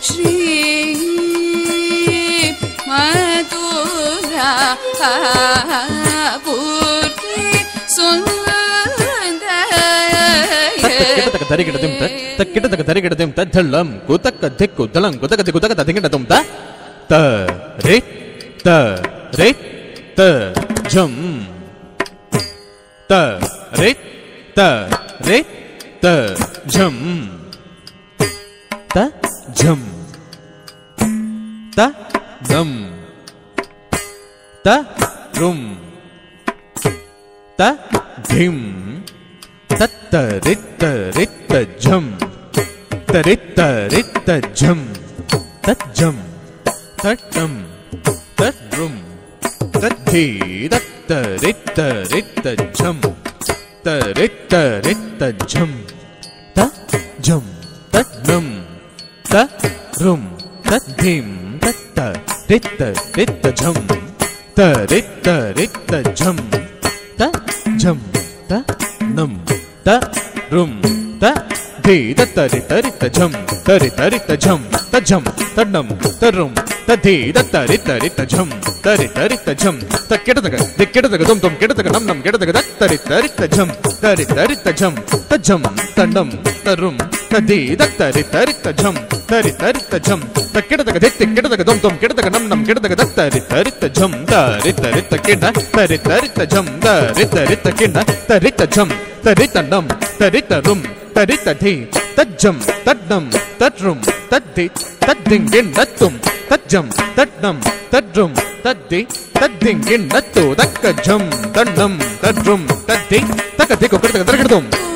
श्री मधुरा पूर्ति தரிகிடதும் தத்தளம் குதக்க திக்கு தளம் குதக்க குதக்க ததிகிடதும் த ரே த ரே த ஜம் த ரே த ரே த ஜம் த ஜம் த நம் த ரும் த திம் தத்த ரித்த ரித்த ஜம் தரித்த ரித்த ஜம் தஜம் தட்டம் தட்ரும் தத்தி தத்த ரித்த ரித்த ஜம் தரித்த ரித்த ஜம் தஜம் தட்னம் தரும் தத்திம் தத்த ரித்த ரித்த ஜம் தரித்த ரித்த ஜம் தஜம் தனம் தரும் தி தத்தரி தரித்த ஜம் தரி தரித்த ஜம் தஜம் தன்னம் தரும் ததி தத்தரி தரித்த ஜம் தரி தரித்த ஜம் தக்கிடதக திக்கிடதக தும் தும் கிடதக நம் நம் கிடதக தத்தரி தரித்த ஜம் தரி தரித்த ஜம் தஜம் தன்னம் தரும் ததி தத்தரி தரித்த ஜம் தரி தரித்த ஜம் தக்கிடதக தித்தி கிடதக தும் தும் கிடதக நம் நம் கிடதக தத்தரி தரித்த ஜம் தரி தரித்த கிட தரி தரித்த ஜம் தரி தரித்த கிட தரித்த ஜம் தரித்த நம் தரித்த ரும் தரித்த தி தஜம் தட்னம் தட்ரும் தத்தி தத்திங்கின் நத்தும் தஜம் தட்னம் தட்ரும் தத்தி தத்திங்கின் நத்து தக்க ஜம் தன்னம் தட்ரும் தத்தி தக்க திக்கு கிடதக தரகிடதும்